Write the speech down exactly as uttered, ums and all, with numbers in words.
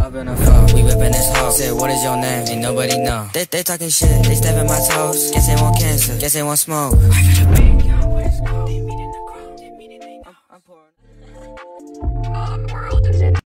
Hop in the car, we whippin' this hoe. Said, what is your name? Ain't nobody know. They, they talking shit, they steppin' my toes. Guess they want cancer, guess they want smoke. I got a big young, what is it called? They meet in the crowd, they meet in the I'm, I'm pouring.